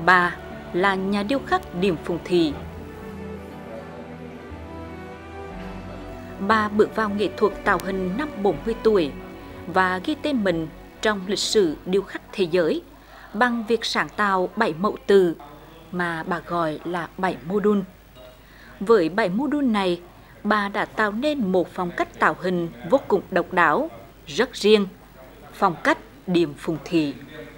Bà là nhà điêu khắc Điềm Phùng Thị. Bà bước vào nghệ thuật tạo hình năm 40 tuổi và ghi tên mình trong lịch sử điêu khắc thế giới bằng việc sáng tạo 7 mẫu từ mà bà gọi là 7 mô đun. Với 7 mô đun này, bà đã tạo nên một phong cách tạo hình vô cùng độc đáo, rất riêng, phong cách Điềm Phùng Thị.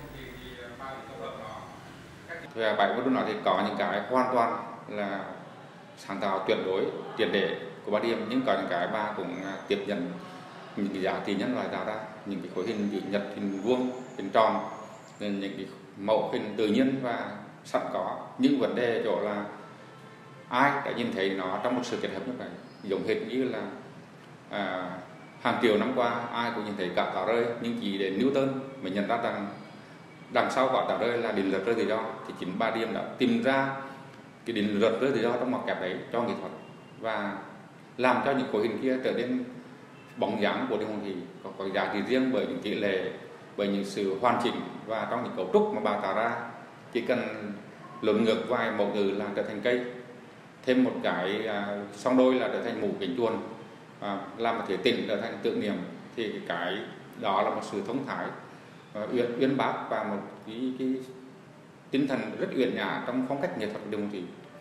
Về 7 mô đun đó thì có những cái hoàn toàn là sáng tạo tuyệt đối, triệt để của bà Điềm, nhưng có những cái bà cũng tiếp nhận những cái giá trị nhân loại tạo ra, những cái khối hình chữ nhật, hình vuông, hình tròn, nên những cái mẫu hình tự nhiên và sẵn có. Nhưng vấn đề chỗ là ai đã nhìn thấy nó trong một sự kết hợp như vậy, giống hệt như là hàng triệu năm qua ai cũng nhìn thấy cả tàu rơi, nhưng chỉ đến Newton mới nhận ra rằng đằng sau quả tàu rơi là định luật rơi tự do. Thì chính bà Điềm đã tìm ra cái định luật rơi tự do trong mặt kẹp đấy cho nghệ thuật và làm cho những khối hình kia trở nên bóng dáng của Điềm Phùng Thị có giá trị riêng bởi những tỷ lệ, bởi những sự hoàn chỉnh và trong những cấu trúc mà bà tạo ra. Chỉ cần luận ngược vài mẫu từ là trở thành cây, thêm một cái song đôi là trở thành mũ kính chuồn, làm một thể tịnh trở thành tượng niệm, thì cái đó là một sự thông thái uyên bác và một cái tinh thần rất uyển nhã trong phong cách nghệ thuật của Điềm Phùng Thị.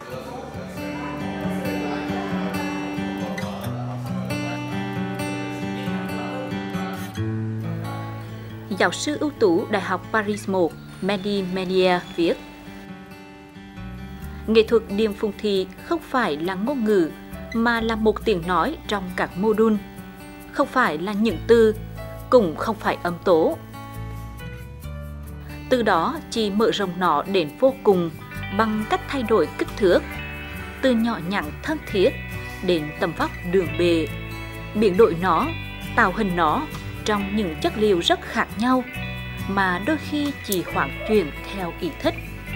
Giáo sư ưu tú Đại học Paris 1, Mehdi Menier viết: nghệ thuật Điềm Phùng Thị không phải là ngôn ngữ mà là một tiếng nói trong các mô đun, không phải là những từ, cũng không phải âm tố. Từ đó chỉ mở rộng nó đến vô cùng bằng cách thay đổi kích thước, từ nhỏ nhắn thân thiết đến tầm vóc đường bề, biến đổi nó, tạo hình nó trong những chất liệu rất khác nhau mà đôi khi chỉ hoán chuyển theo ý thích.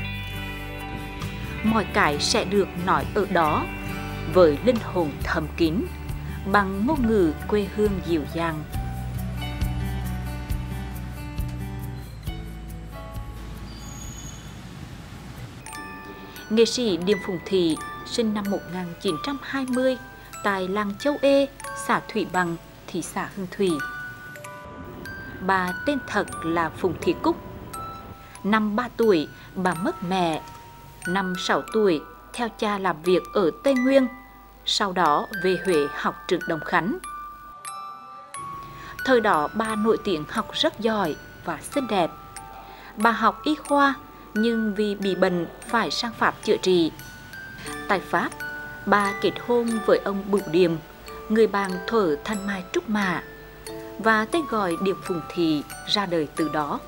Mọi cái sẽ được nói ở đó với linh hồn thầm kín bằng ngôn ngữ quê hương dịu dàng. Nghệ sĩ Điềm Phùng Thị sinh năm 1920 tại làng Châu Ê, xã Thủy Bằng, thị xã Hương Thủy. Bà tên thật là Phùng Thị Cúc. Năm 3 tuổi, bà mất mẹ. Năm 6 tuổi, theo cha làm việc ở Tây Nguyên, sau đó về Huế học trường Đồng Khánh. Thời đó bà nổi tiếng học rất giỏi và xinh đẹp. Bà học y khoa, nhưng vì bị bệnh phải sang Pháp chữa trị. Tại Pháp, bà kết hôn với ông Bửu Điềm, người bạn thuở Thanh Mai Trúc Mã, và tên gọi Điềm Phùng Thị ra đời từ đó.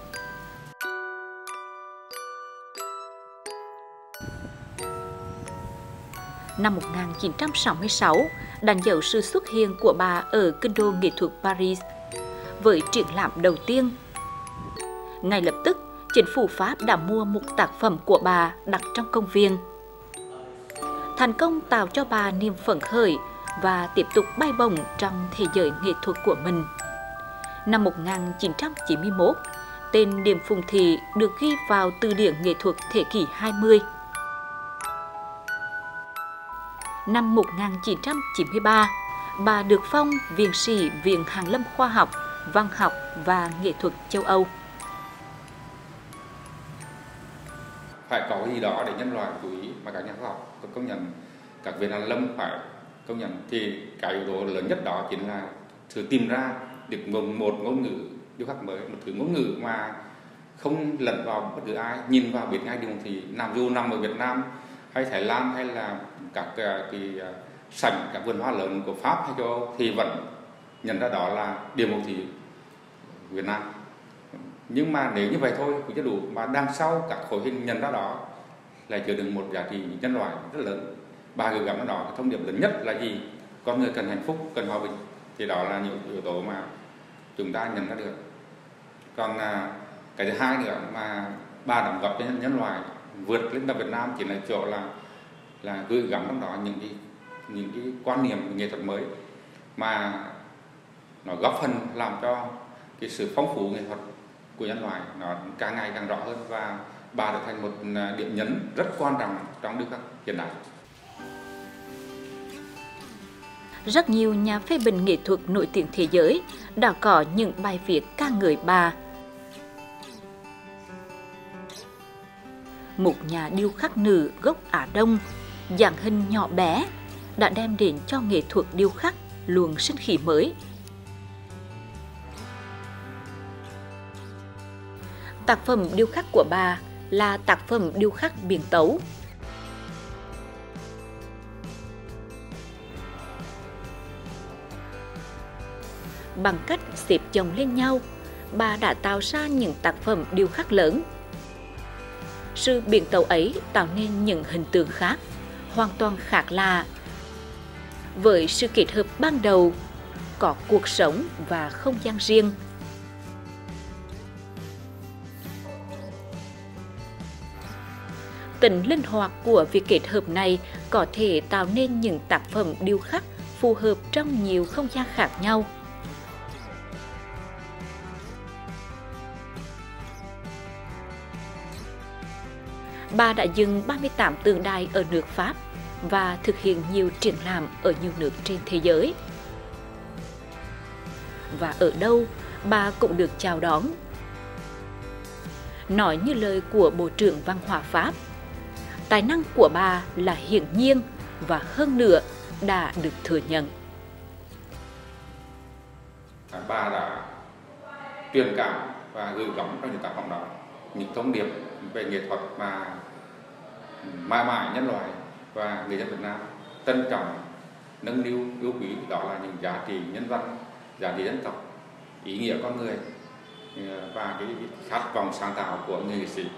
Năm 1966, đánh dấu sự xuất hiện của bà ở kinh đô nghệ thuật Paris với triển lãm đầu tiên. Ngay lập tức, chính phủ Pháp đã mua một tác phẩm của bà đặt trong công viên. Thành công tạo cho bà niềm phấn khởi và tiếp tục bay bổng trong thế giới nghệ thuật của mình. Năm 1991, tên Điềm Phùng Thị được ghi vào từ điển nghệ thuật thế kỷ 20. Năm 1993, bà được phong viện sĩ Viện Hàn lâm Khoa học, Văn học và Nghệ thuật châu Âu. Phải có gì đó để nhân loại chú ý mà các nhà khoa học công nhận, các viện hàn lâm phải công nhận, thì cái yếu tố lớn nhất đó chính là sự tìm ra được một ngôn ngữ điêu khắc mới, một thứ ngôn ngữ mà không lẫn vào bất cứ ai, nhìn vào biết ngay Điềm Phùng Thị dù nằm ở Việt Nam hay Thái Lan hay là các cái sảnh, các vườn hoa lớn của Pháp hay châu Âu thì vẫn nhận ra đó là Điềm Phùng Thị Việt Nam. Nhưng mà nếu như vậy thôi cũng chưa đủ, mà đằng sau các khối hình nhận ra đó lại chứa đựng một giá trị nhân loại rất lớn. Bà gửi gắm đó thông điệp lớn nhất là gì? Con người cần hạnh phúc, cần hòa bình. Thì đó là những yếu tố mà chúng ta nhận ra được. Còn cái thứ hai nữa mà bà đóng góp cho nhân loại vượt lên tầm Việt Nam chỉ là chỗ là gửi gắm trong đó những cái quan niệm nghệ thuật mới mà nó góp phần làm cho cái sự phong phú nghệ thuật của nhân loại nó càng ngày càng rõ hơn và bà trở thành một điểm nhấn rất quan trọng trong điêu khắc hiện đại. Rất nhiều nhà phê bình nghệ thuật nổi tiếng thế giới đã có những bài viết ca ngợi bà. Một nhà điêu khắc nữ gốc Á Đông, dáng hình nhỏ bé, đã đem đến cho nghệ thuật điêu khắc luồng sinh khí mới. Tác phẩm điêu khắc của bà là tác phẩm điêu khắc biển tấu. Bằng cách xếp chồng lên nhau, bà đã tạo ra những tác phẩm điêu khắc lớn. Sự biến tấu ấy tạo nên những hình tượng khác, hoàn toàn khác lạ, với sự kết hợp ban đầu, có cuộc sống và không gian riêng. Tính linh hoạt của việc kết hợp này có thể tạo nên những tác phẩm điêu khắc phù hợp trong nhiều không gian khác nhau. Bà đã dựng 38 tượng đài ở nước Pháp và thực hiện nhiều triển lãm ở nhiều nước trên thế giới. Và ở đâu, bà cũng được chào đón. Nói như lời của Bộ trưởng Văn hóa Pháp, tài năng của bà là hiển nhiên và hơn nữa đã được thừa nhận. Bà đã truyền cảm và gửi gắm trong những tác phẩm đó những thông điệp về nghệ thuật mà mãi mãi nhân loại và người dân Việt Nam trân trọng, nâng niu, yêu quý, đó là những giá trị nhân văn, giá trị dân tộc, ý nghĩa con người và cái khát vọng sáng tạo của người nghệ sĩ.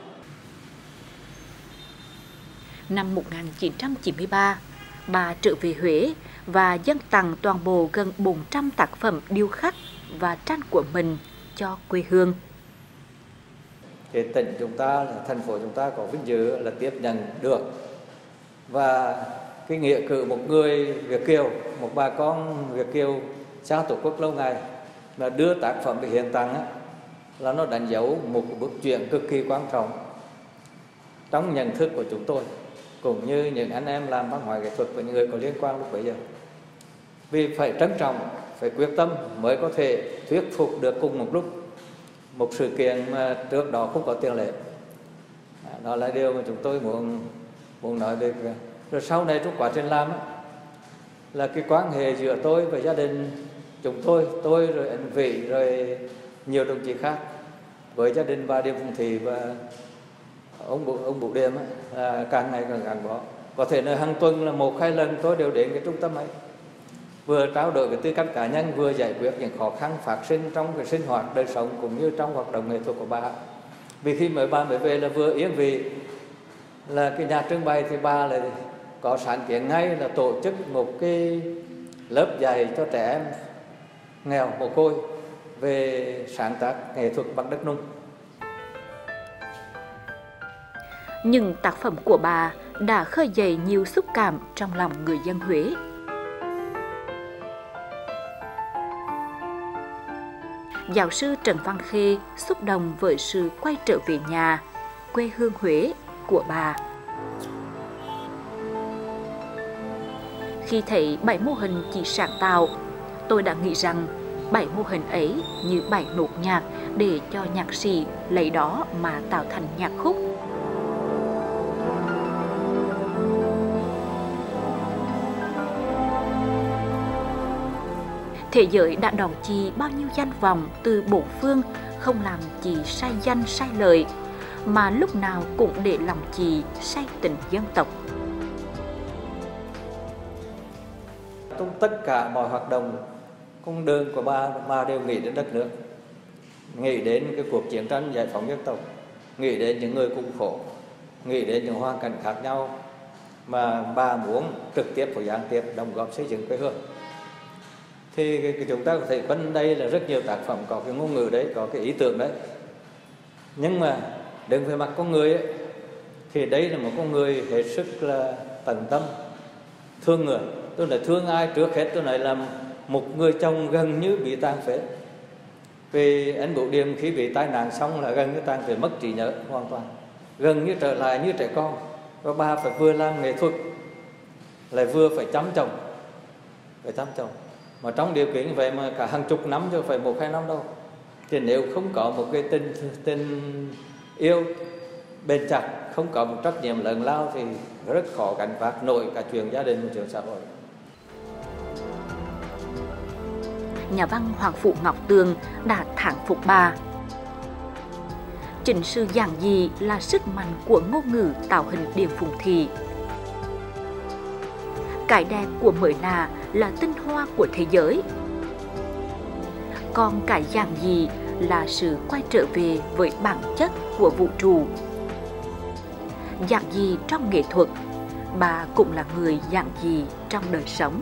Năm 1993, bà trở về Huế và dâng tặng toàn bộ gần 400 tác phẩm điêu khắc và tranh của mình cho quê hương. Cái tỉnh chúng ta, thành phố chúng ta có vinh dự là tiếp nhận được và cái nghĩa cử một người Việt kiều, một bà con Việt kiều xa tổ quốc lâu ngày là đưa tác phẩm về hiện tặng là nó đánh dấu một bước chuyển cực kỳ quan trọng trong nhận thức của chúng tôi cũng như những anh em làm văn hóa nghệ thuật và những người có liên quan lúc bấy giờ. Vì phải trân trọng, phải quyết tâm mới có thể thuyết phục được cùng một lúc một sự kiện mà trước đó không có tiền lệ. Đó là điều mà chúng tôi muốn nói về. Rồi sau này trong quá trình làm là cái quan hệ giữa tôi và gia đình chúng tôi rồi anh Vĩ rồi nhiều đồng chí khác với gia đình bà Điềm Phùng Thị và ông Bủ Điềm càng ngày càng gắn bó. Có thể là hàng tuần là 1-2 lần tôi đều đến cái trung tâm ấy, vừa trao đổi với tư cách cá nhân, vừa giải quyết những khó khăn phát sinh trong cái sinh hoạt đời sống cũng như trong hoạt động nghệ thuật của bà. Vì khi bà mới về là vừa yên vị là cái nhà trưng bày thì bà lại có sáng kiến ngay là tổ chức một cái lớp dạy cho trẻ em nghèo mồ côi về sáng tác nghệ thuật bằng đất nung. Nhưng tác phẩm của bà đã khơi dậy nhiều xúc cảm trong lòng người dân Huế. Giáo sư Trần Văn Khê xúc động với sự quay trở về nhà, quê hương Huế của bà. Khi thấy 7 mô hình chị sáng tạo, tôi đã nghĩ rằng 7 mô hình ấy như 7 nốt nhạc để cho nhạc sĩ lấy đó mà tạo thành nhạc khúc. Thế giới đã đón chị bao nhiêu danh vọng từ bốn phương, không làm chị sai danh sai lợi, mà lúc nào cũng để lòng chị say tình dân tộc. Trong tất cả mọi hoạt động con đường của bà đều nghĩ đến đất nước, nghĩ đến cái cuộc chiến tranh giải phóng dân tộc, nghĩ đến những người cùng khổ, nghĩ đến những hoàn cảnh khác nhau mà bà muốn trực tiếp và gián tiếp đóng góp xây dựng quê hương. Thì chúng ta có thể quanh đây là rất nhiều tác phẩm có cái ngôn ngữ đấy, có cái ý tưởng đấy. Nhưng mà đứng về mặt con người ấy, thì đây là một con người hết sức là tận tâm, thương người. Tôi nói thương ai trước hết, tôi nói là một người chồng gần như bị tàn phế. Vì anh Bủ Điềm khi bị tai nạn xong là gần như tàn phế, mất trí nhớ hoàn toàn. gần như trở lại như trẻ con, và bà phải vừa làm nghệ thuật lại vừa phải chăm chồng, mà trong điều kiện như vậy mà cả hàng chục năm chứ phải 1-2 năm đâu. Thì nếu không có một cái tình yêu bền chặt, không có một trách nhiệm lớn lao thì rất khó gánh vác nổi cả chuyện gia đình và chuyện xã hội. Nhà văn Hoàng Phủ Ngọc Tường đã thán phục bà. Chính sự giản dị là sức mạnh của ngôn ngữ tạo hình Điền Phùng Thị. Cái đẹp của mới lạ là tinh hoa của thế giới. Còn cái giản dị là sự quay trở về với bản chất của vũ trụ. Giản dị trong nghệ thuật, bà cũng là người giản dị trong đời sống.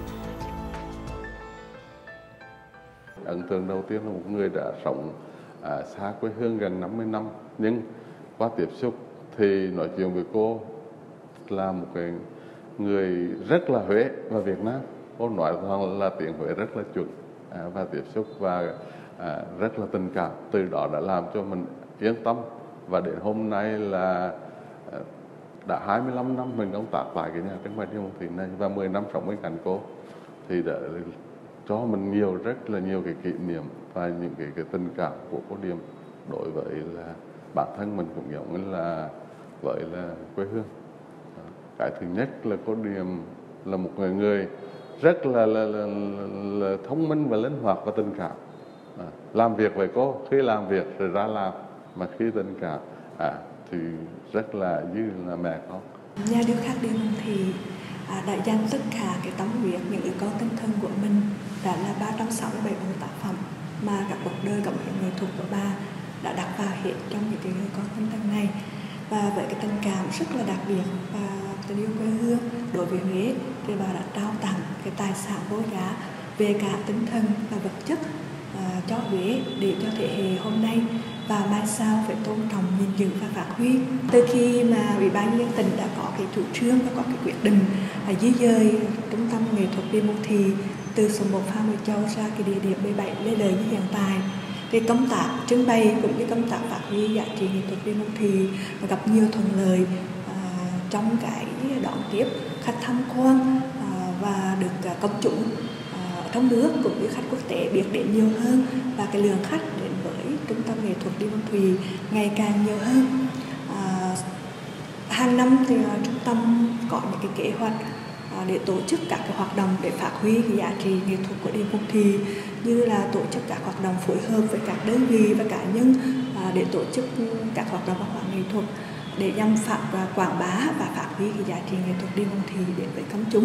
Ấn tượng đầu tiên là một người đã sống xa quê hương gần 50 năm, nhưng qua tiếp xúc thì nói chuyện với cô là một cái người rất là Huế và Việt Nam. Cô nói là tiếng Huế rất là chuẩn, và tiếp xúc và rất là tình cảm. Từ đó đã làm cho mình yên tâm, và đến hôm nay là đã 25 năm mình công tác tại cái nhà trưng bày Điền Phùng Thị này, và 10 năm sống bên cạnh cô thì đã cho mình rất là nhiều cái kỷ niệm và những cái tình cảm của cô Điềm đối với là bản thân mình cũng giống như là với là quê hương. Cái thứ nhất là cô Điềm là một người rất là thông minh và linh hoạt và tình cảm. Làm việc với cô, khi làm việc rồi ra làm, mà khi tình cảm thì rất là như là mẹ con. Nhà điêu khắc Điền Phùng Thị đã dành tất cả cái tâm huyết, những đứa con tinh thần của mình, đã là 367 bộ tác phẩm mà cả cuộc đời cộng nghệ thuật của bà đã đặt vào hết trong những cái người con tinh thần này. Và với cái tình cảm rất là đặc biệt và tình yêu quê hương đối với Huế, thì bà đã trao tặng cái tài sản vô giá về cả tinh thần và vật chất cho Huế, để cho thế hệ hôm nay và mai sau phải tôn trọng, gìn giữ và phát huy. Từ khi mà Ủy ban nhân dân tỉnh đã có cái chủ trương và có cái quyết định di dời trung tâm nghệ thuật Điền Phùng Thị từ số 1 Phan Bội Châu ra cái địa điểm 17 Lê Lợi như hiện tại, thì công tác trưng bày cũng như công tác phát huy giá trị nghệ thuật Điền Phùng Thị gặp nhiều thuận lợi trong cái đón tiếp khách tham quan và được công chúng trong nước cũng như khách quốc tế biết đến nhiều hơn, và cái lượng khách đến với trung tâm nghệ thuật Điền Phùng Thị ngày càng nhiều hơn. Hàng năm thì trung tâm có những cái kế hoạch để tổ chức các cái hoạt động để phát huy cái giá trị nghệ thuật của Điền Phùng Thị, như là tổ chức các hoạt động phối hợp với các đơn vị và cá nhân để tổ chức các hoạt động văn hóa nghệ thuật để nhằm quảng bá và phát huy cái giá trị nghệ thuật Điền Phùng Thị đến với công chúng.